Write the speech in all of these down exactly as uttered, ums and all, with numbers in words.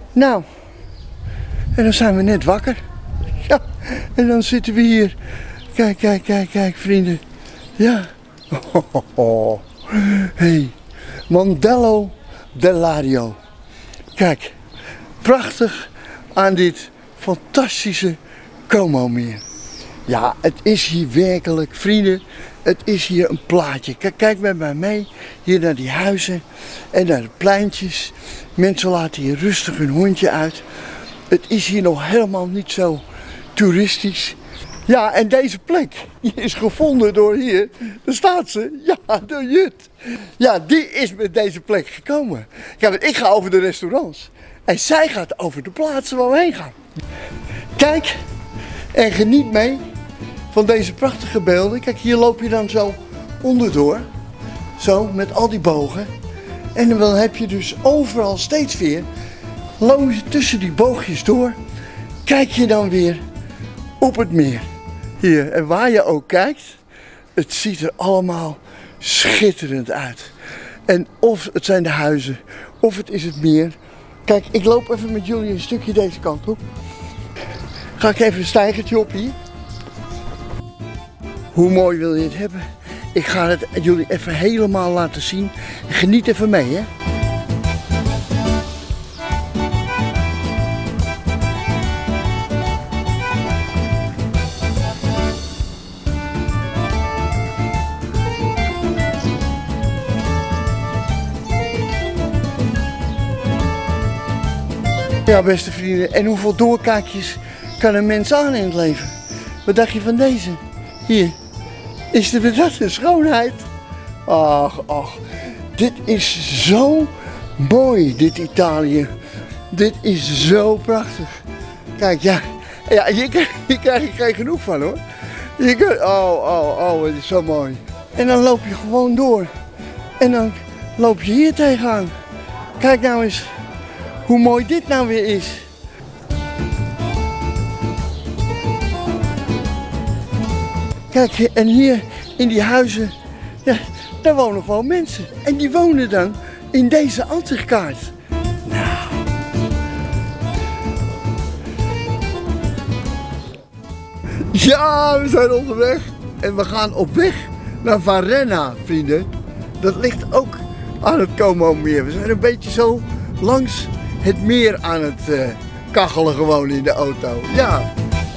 Nou, en dan zijn we net wakker. Ja, en dan zitten we hier. Kijk, kijk, kijk, kijk, vrienden. Ja. Oh, oh, oh. Hey, Mondello dell'Ario. Kijk, prachtig aan dit fantastische Como-meer. Ja, het is hier werkelijk, vrienden, het is hier een plaatje. Kijk, kijk met mij mee, hier naar die huizen en naar de pleintjes. Mensen laten hier rustig hun hondje uit. Het is hier nog helemaal niet zo toeristisch. Ja, en deze plek, die is gevonden door hier, daar staat ze, ja, door Jut. Ja, die is met deze plek gekomen. Ja, want ik ga over de restaurants en zij gaat over de plaatsen waar we heen gaan. Kijk en geniet mee van deze prachtige beelden. Kijk, hier loop je dan zo onderdoor, zo met al die bogen. En dan heb je dus overal steeds weer, loop je tussen die boogjes door, kijk je dan weer op het meer. Hier, en waar je ook kijkt, het ziet er allemaal schitterend uit. En of het zijn de huizen, of het is het meer. Kijk, ik loop even met jullie een stukje deze kant op. Ga ik even een steigertje op hier. Hoe mooi wil je het hebben? Ik ga het jullie even helemaal laten zien. Geniet even mee, hè. Ja, beste vrienden, en hoeveel doorkijkjes kan een mens aan in het leven? Wat dacht je van deze? Hier, is de dat een schoonheid? Ach, ach, dit is zo mooi, dit Italië. Dit is zo prachtig. Kijk, ja, ja hier, hier krijg ik geen genoeg van, hoor. Je kan, oh, oh, oh, het is zo mooi. En dan loop je gewoon door. En dan loop je hier tegenaan. Kijk nou eens. Hoe mooi dit nou weer is. Kijk, en hier in die huizen, ja, daar wonen gewoon mensen. En die wonen dan in deze ansichtkaart. Nou. Ja, we zijn onderweg. En we gaan op weg naar Varenna, vrienden. Dat ligt ook aan het Como-meer. We zijn een beetje zo langs het meer aan het uh, kachelen gewoon in de auto. Ja.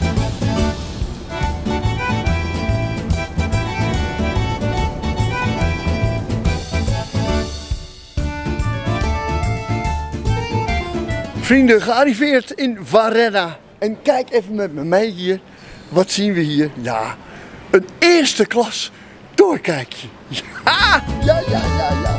Vrienden, gearriveerd in Varenna. En kijk even met me mee hier. Wat zien we hier? Ja, een eerste klas doorkijkje. Ja, ja, ja, ja, ja.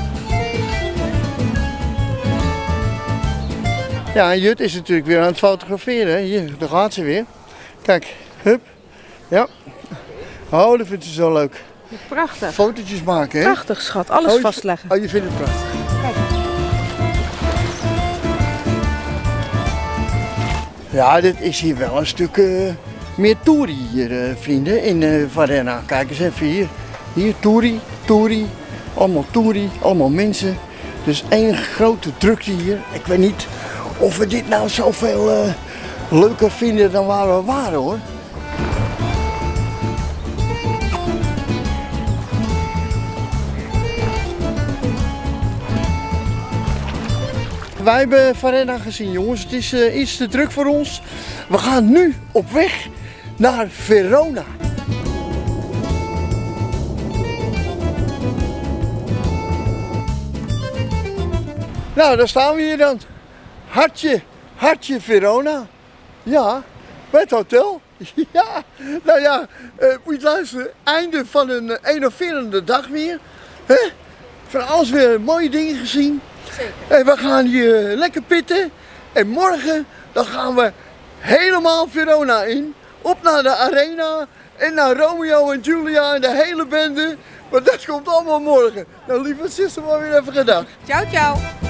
Ja, Jut is natuurlijk weer aan het fotograferen. Hier, daar gaat ze weer. Kijk, hup. Ja. Oh, dat vindt ze zo leuk. Prachtig. Fotootjes maken, hè? Prachtig, schat. Alles oh, vastleggen. Oh, je vindt het prachtig. Kijk. Ja, dit is hier wel een stuk uh, meer toeri hier, uh, vrienden, in uh, Varenna. Kijk eens even hier. Hier, toeri, toeri. Allemaal toeri, allemaal mensen. Dus één grote drukte hier. Ik weet niet of we dit nou zoveel uh, leuker vinden dan waar we waren, hoor. Wij hebben Varenna gezien, jongens. Het is uh, iets te druk voor ons. We gaan nu op weg naar Verona. Nou, daar staan we hier dan. Hartje, hartje Verona. Ja, bij het hotel. Ja, nou ja, uh, moet je luisteren. Einde van een uh, enerverende dag weer. Hè? Van alles weer mooie dingen gezien. Zeker. En we gaan hier uh, lekker pitten. En morgen dan gaan we helemaal Verona in. Op naar de arena. En naar Romeo en Julia en de hele bende. Maar dat komt allemaal morgen. Nou, lieve zuster, maar weer even gedag. Ciao, ciao.